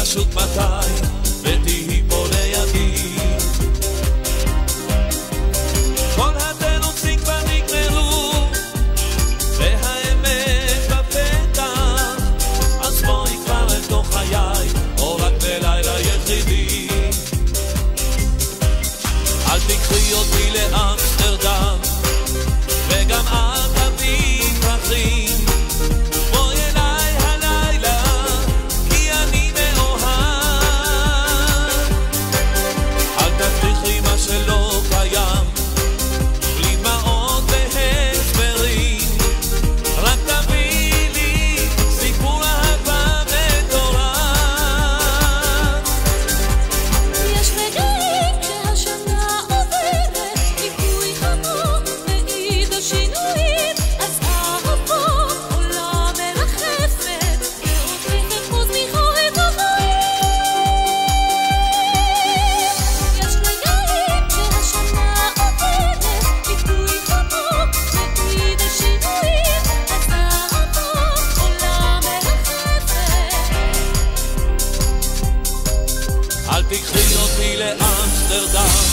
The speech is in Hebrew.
פשוט מתי ותהי פה לידי. כל התירוצים כבר נגמרו והאמת בפתח, אז בואי כבר אל תוך חיי או רק בלילה יחידי. אל תקחי אותי לאמסטרדם וגם אל תביא פרחים, בואי אליי הלילה כי אני מאוהב. אל תבטיחי מה שלא קיים בלי דמעות והסברים, רק תביא לי סיפור אהבה מטורף. יש רגעים כשהשנה עוברת עיכוי חמור מעיד על שינויים, אז אהבה עולה מרחפת ועוד מחוז מחורף החיים. יש רגעים כשהשנה עוברת עיכוי חמור מעיד על שינויים, אז אהבה עולה מרחפת. אל תקחי אותי לאמסטרדם